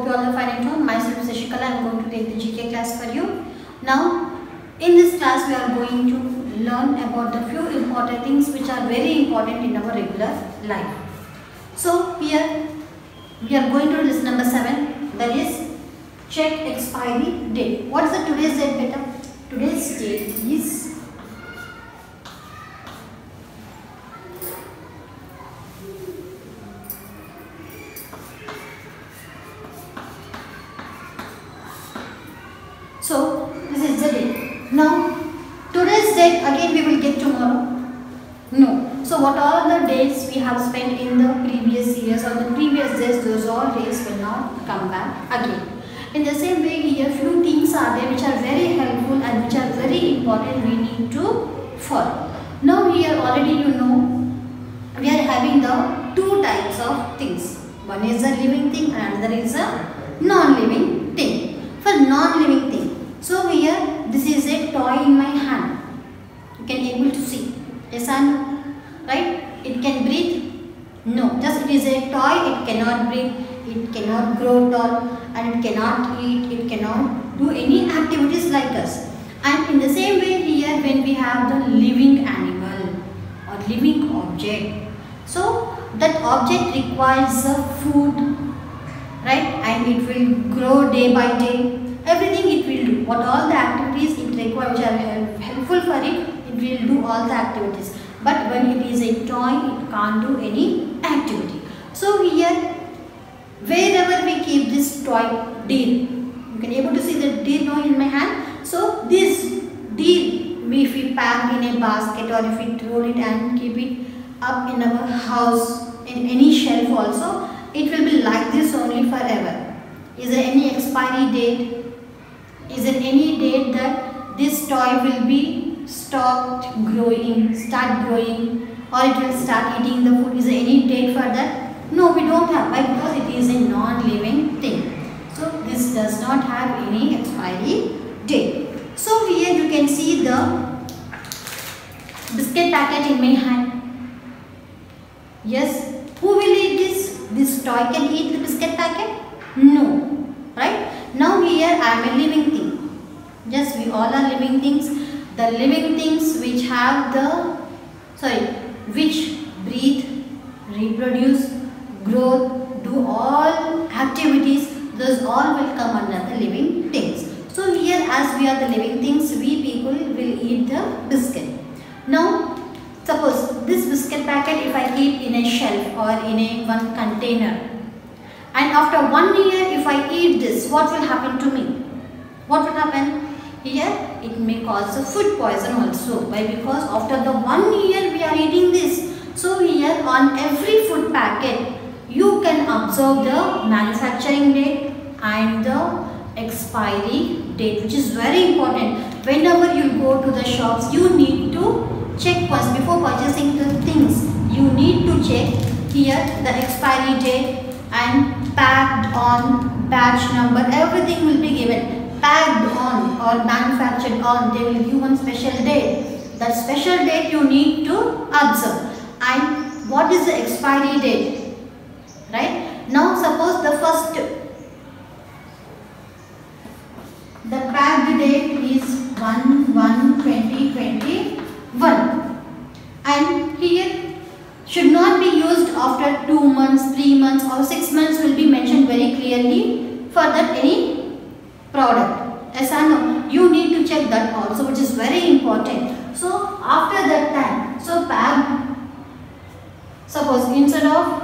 hope you all are fine at home. Myself is Shashikala. I am going to take the GK class for you. Now, in this class, we are going to learn about the few important things which are very important in our regular life. So, here we are going to lesson number 7. That is, check expiry date. What is the today's date, beta? Today's date is so this is the date. Now today's date again we will get tomorrow. No. So what all the days we have spent in the previous years or the previous days, those all days will not come back again. In the same way here few things are there which are very helpful and which are very important we need to follow. Now here already you know we are having the two types of things. One is a living thing and another is a non-living thing. For non-living thing, so here this is a toy in my hand. You can able to see. Yes or no? Right? It can breathe? No. Just it is a toy. It cannot breathe. It cannot grow tall, and it cannot eat. It cannot do any activities like us. And in the same way here, when we have the living animal or living object, so that object requires food, right? And it will grow day by day. Everything it will do. What all the activities it requires which are helpful for it, it will do all the activities. But when it is a toy, it can't do any activity. So here, wherever we keep this toy deer, you can able to see the deer now in my hand. So this deer, if we pack in a basket or if we throw it and keep it up in our house, in any shelf also, it will be like this only forever. Is there any expiry date? Is there any date that this toy will be start growing, or it will start eating the food? Is there any date for that? No, we don't have. Why? Because it is a non-living thing. So this does not have any expiry date. So here you can see the biscuit packet in my hand. Yes, who will eat this? This toy can eat the biscuit packet? No. Right? Now here I am a living thing. Yes, we all are living things. The living things which have which breathe, reproduce, grow, do all activities, those all will come under the living things. So here as we are the living things, we people will eat the biscuit. Now suppose this biscuit packet if I keep in a shelf or in a one container, and after 1 year if I eat this, what will happen to me? What will happen? Here it may cause a food poison also. Why? Because after the 1 year we are eating this. So here on every food packet you can observe the manufacturing date and the expiry date, which is very important. Whenever you go to the shops, you need to check first before purchasing the things. You need to check here the expiry date and packed on, batch number, everything will be given. Packed on or manufactured on, they will give one special date. That special date you need to observe. And what is the expiry date? Right? Now suppose the packed date is 1/1/2021, and here should not be used after 2 months, 3 months or 6 months will be mentioned very clearly for that any product. Yes or no? You need to check that also, which is very important. So after that time, so packed, suppose instead of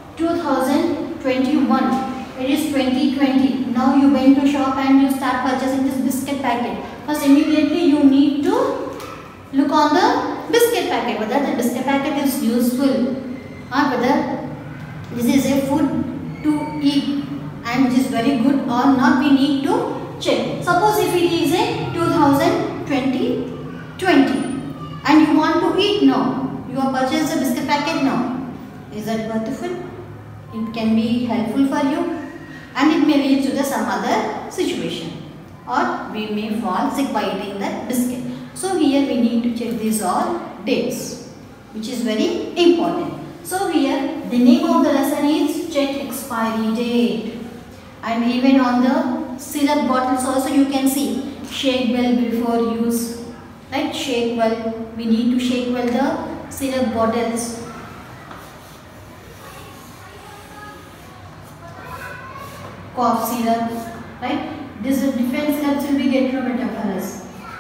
2021, it is 2020. Now you went to shop and you start purchasing this biscuit packet. First immediately you need to look on the biscuit packet, whether the biscuit packet is useful or whether this is a food to eat and which is very good or not, we need to check. Suppose if it is a 2020 and you want to eat now, you have purchased a biscuit packet now. Is that worthwhile? It can be helpful for you and it may lead to some other situation, or we may fall sick by eating that biscuit. So here we need to check these all dates, which is very important. So here the name of the lesson is check expiry date. And even on the syrup bottles also you can see, shake well before use, right? Shake well, we need to shake well the syrup bottles. Cough syrup, right? These different syrups will be Gatronamide.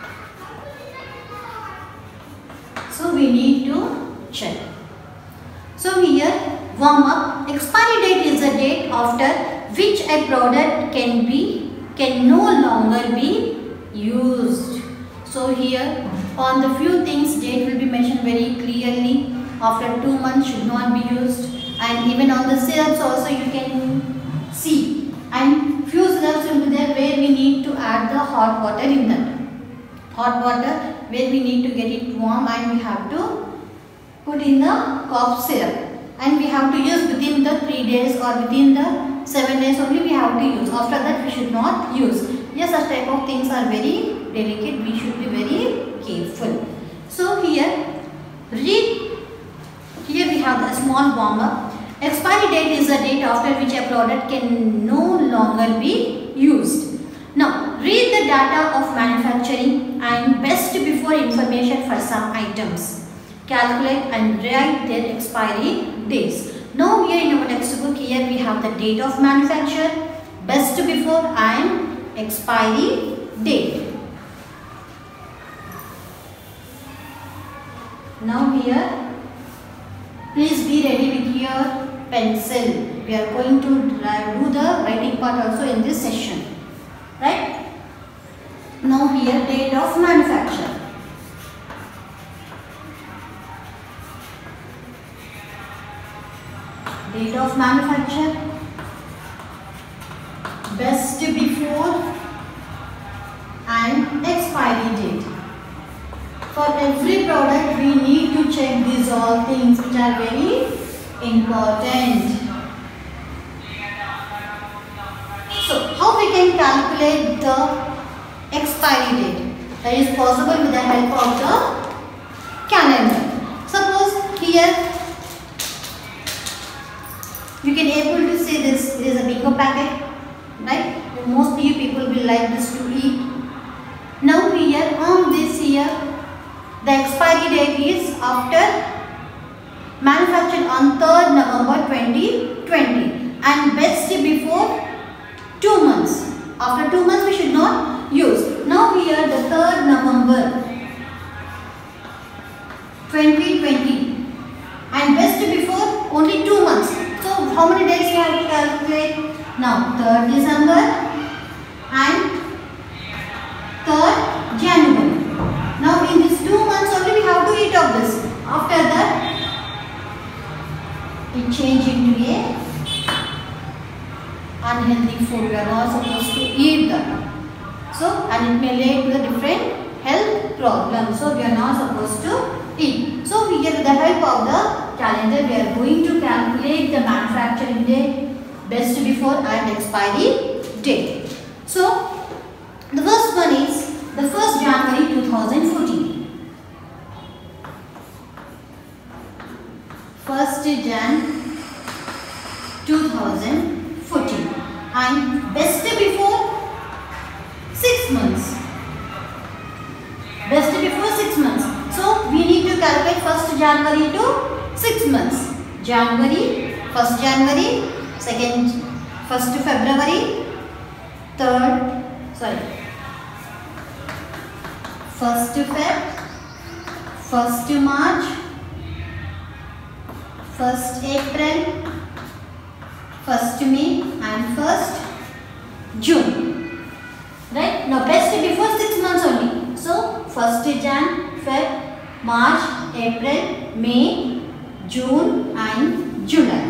So we need to check. So here, warm up. Expiry date is the date after which a product can no longer be used. So here on the few things date will be mentioned very clearly. After 2 months should not be used, and even on the syrups also you can see, and few syrups will be there where we need to add the hot water in that. Hot water where we need to get it warm and we have to put in the cough syrup, and we have to use within the 3 days or within the 7 days only we have to use. After that we should not use. Yes, such type of things are very delicate, we should be very careful. So here we have a small warm up. Expiry date is the date after which a product can no longer be used. Now read the data of manufacturing and best before information for some items. Calculate and write their expiry dates. Now here in our textbook, here we have the date of manufacture, best before and expiry date. Now here, please be ready with your pencil. We are going to do the writing part also in this session, right? Now here, date of manufacture. Date of manufacture, best before and expiry date. For every product we need to check these all things which are very important. So how we can calculate the expiry date? That is possible with the help of the calendar. Suppose here you can able to see this is a bingo packet, right? Mostly people will like this to eat. Now here on this here, the expiry date is after manufactured on 3rd November 2020 and best before 2 months. After 2 months we should not use. Now here the 3rd November 2020 and best before only 2 months. So how many days we have to calculate? Now 3rd December and 3rd January. Now in these 2 months only we have to eat of this. After that it change into a unhealthy food. We are not supposed to eat that. So and it may lead to the different health problems. So we are not supposed to eat. So we get with the help of the calendar we are going to calculate the manufacturing date, best before and expiry date. So the first one is the 1st January 2014. 1st Jan 2014 and best before 6 months. Best before 6 months. So we need to calculate 1st January to 6 months. January, 1st January, 1st February, 1st Feb, 1st March, 1st April, 1st May and 1st June. Right? Now best before 6 months only. So 1st Jan, Feb, March, April, May, June and July.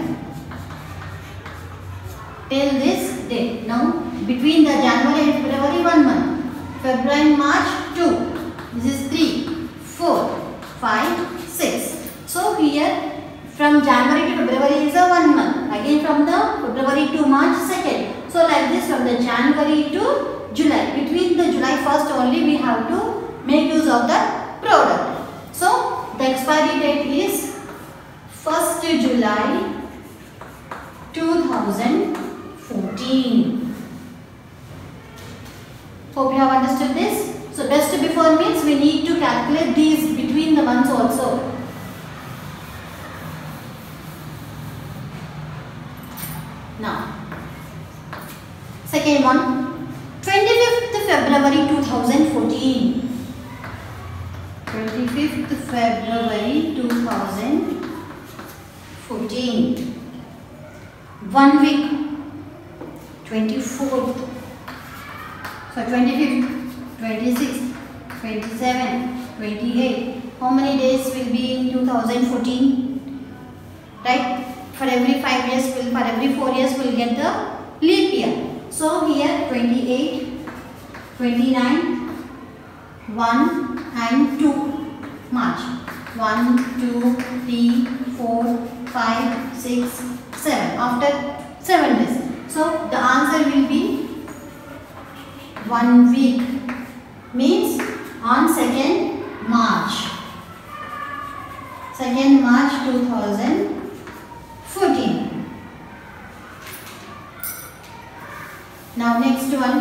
Till this date. Now between the January and February 1 month. February and March 2. This is 3, 4, 5, 6. So here from January to February is a 1 month. Again from the February to March 2nd. So like this from the January to July. Between the July 1st only we have to make use of the product. So the expiry date is 1st July 2014. Hope you have understood this. So best before means we need to calculate these between the months also. Now, second one, 25th February 2014. 25th February 2014. 1 week. 24th. So 25th, 26th, 27th, 28th. How many days will be in 2014? Right? For every 5 years, for every 4 years, we will get the leap year. So here 28, 29, 1 and 2 March. 1, 2, 3, 4, 5, 6, 7. After 7 days. So the answer will be 1 week. Means on 2nd March. 2nd March 2014. Now next one.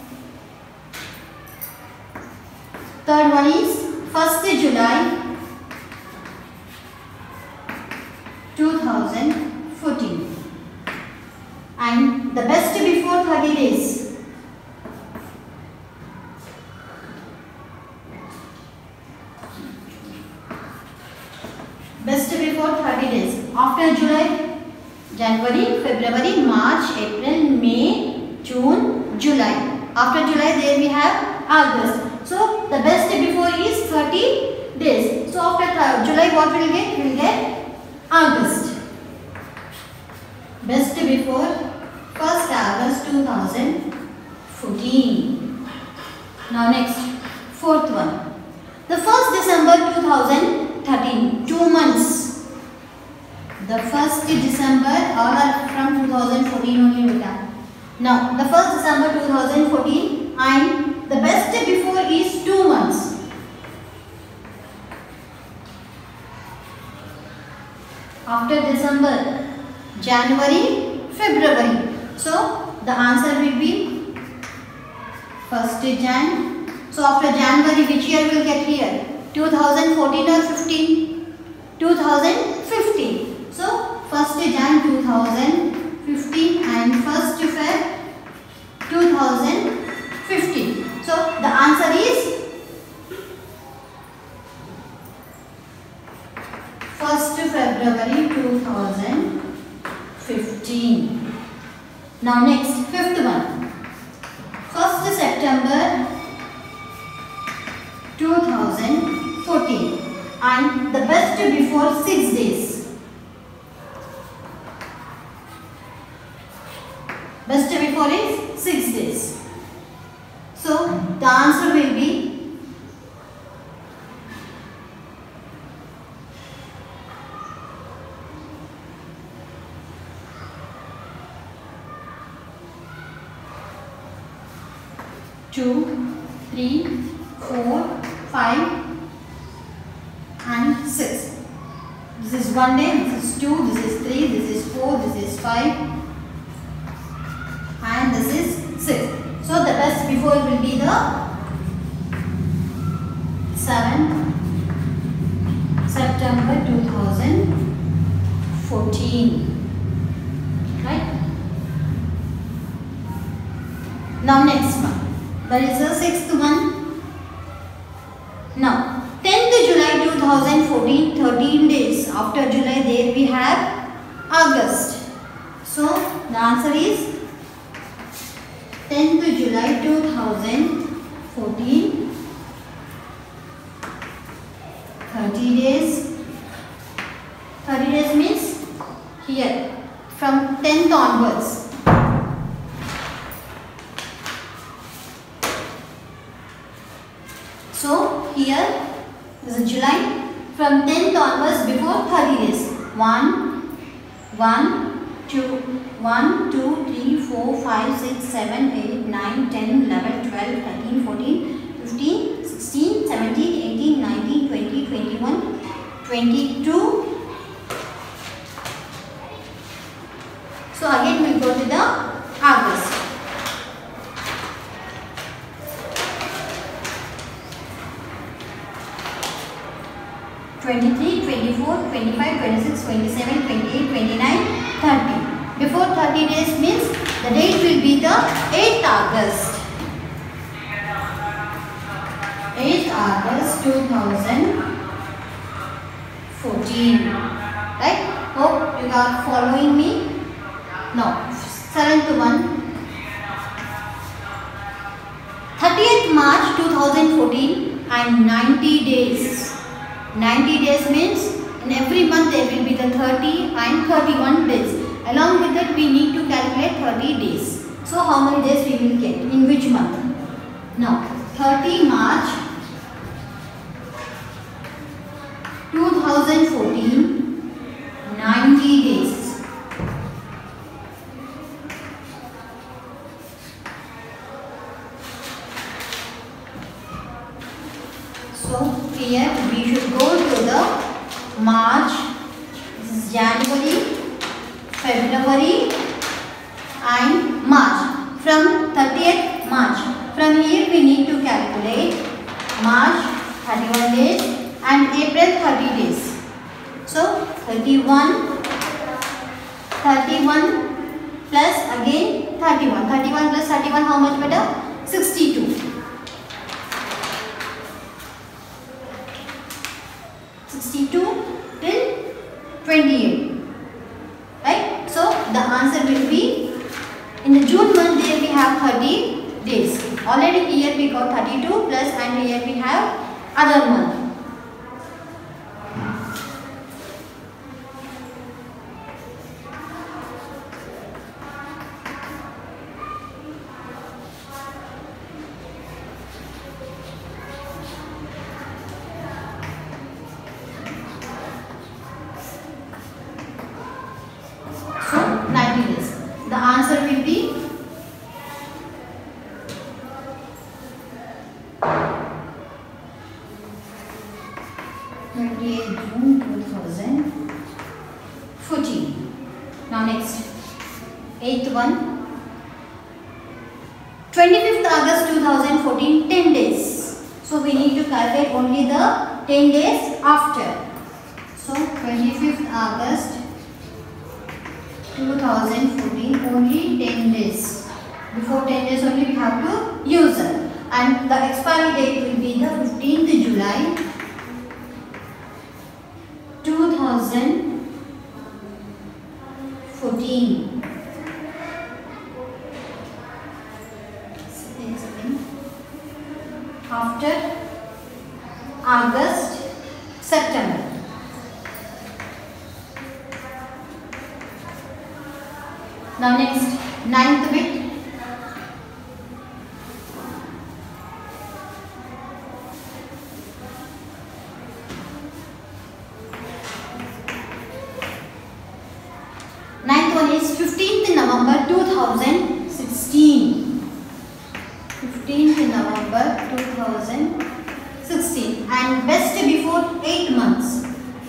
Third one is 1st July 2014. And the best before 30 days. Best before 30 days. After July, January, February, March, April, May, June, July. After July, there we have August. So the best before is 30 days. So after July, what will get? We will get August. Best before 1st August 2014. Now next, fourth one. The 1st December 2013, 2 months. The 1st December, all are from 2014 only we have. Now, the 1st December 2014 and the best before is 2 months. After December, January, February. So, the answer will be 1st Jan. So, after January, which year will get here? 2014 or 15? 2015. So, 1st Jan 2015 and 1st Feb 2015. So, the answer is 1st February 2015. Now next, fifth one. 1st September 2014 and the best before 6 days. Best before is 6 days. So the answer will be two, 3, 4, 5 and 6. This is 1 day, this is 2, this is 3, this is 4, this is 5 and this is 6. So the best before will be the 7th September 2014. Right? Now next one. That is the 6th one. Now 10th July 2014, 13 days. After July there we have August. So the answer is 10th July 2014, 30 days. 30 days means here from 10th onwards. So here this is July, from 10th onwards before 30 days. 1, 2, 3, 4, 5, 6, 7, 8, 9, 10, 11, 12, 13, 14, 15, 16, 17, 18, 19, 20, 21, 22. So again we will go to the August. 23, 24, 25, 26, 27, 28, 29, 30. Before 30 days means the date will be the 8th August. 8th August 2014. Right? Hope you are following me. Now, 7th one. 30th March 2014 and 90 days. 90 days means in every month there will be the 30 and 31 days. Along with that we need to calculate 30 days. So how many days we will get? In which month? Now 30 March 2014, 90 days. So here we should go to the March, this is January, February and March. From 30th March, from here we need to calculate March 31 days and April 30 days. So 31 plus again 31. 31 plus 31 how much better? 62. 62 till 28. Right? So the answer will be in the June month there we have 30 days. Already here we got 32 plus and here we have other month. So 90 days. The answer will be 28 June 2014. Now next, 8th one. 25th August 2014, 10 days. So we need to calculate only the 10 days after. So 25th August 2014, only 10 days. Before 10 days only we have to use it. And the expiry date will be the 15th July 2014. After August, September. Now next, 9th bit. Ninth one is 15th November 2016. 15th November 2016 and best before 8 months.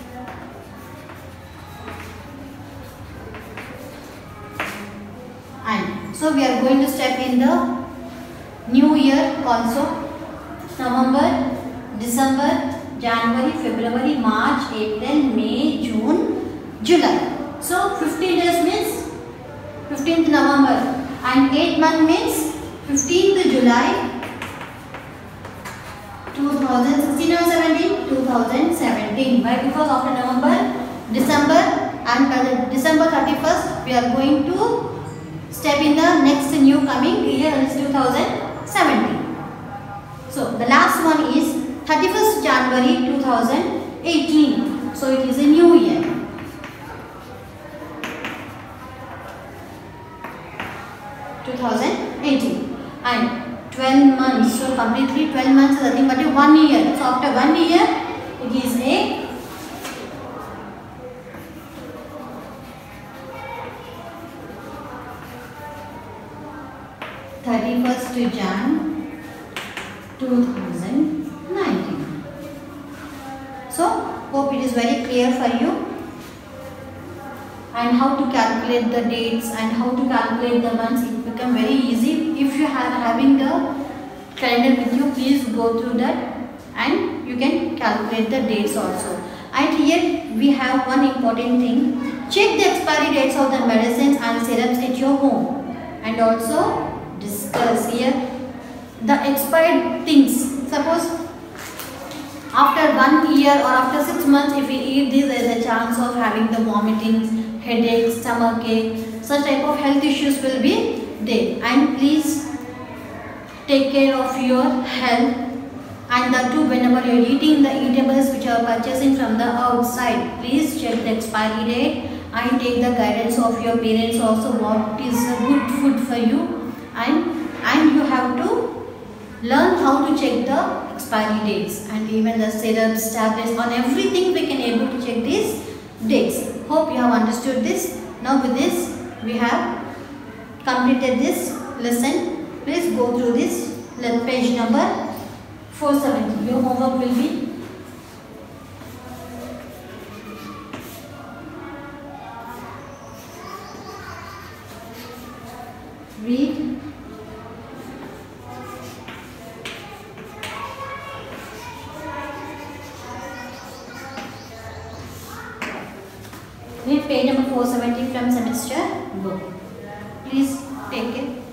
And so we are going to step in the new year also. November, December, January, February, March, April, May, June, July. So 15 days means 15th November and 8 month means 15th July 2016 or 17? 2017. Why? Because after November, December and by the December 31st we are going to step in the next new coming year, is 2017. So the last one is 31st January 2018. So it is a new year. And 12 months, so completely 12 months is nothing but 1 year. So after 1 year it is a 31st Jan 2019. So hope it is very clear for you. And how to calculate the dates and how to calculate the months, it become very easy. If you are having the calendar with you, please go through that and you can calculate the dates also. And here we have one important thing. Check the expiry dates of the medicines and syrups at your home. And also discuss here the expired things. Suppose after 1 year or after 6 months, if we eat this, there is a chance of having the vomitings, headaches, stomach ache, such type of health issues will be there. And please take care of your health, and that too whenever you are eating the eatables which you are purchasing from the outside. Please check the expiry date and take the guidance of your parents also what is a good food for you, and you have to learn how to check the expiry dates, and even the syrups, tablets, on everything we can able to check these dates. Hope you have understood this. Now with this we have completed this lesson. Please go through this page number 470. Your homework will be read, page number 470 from semester book. Please take it.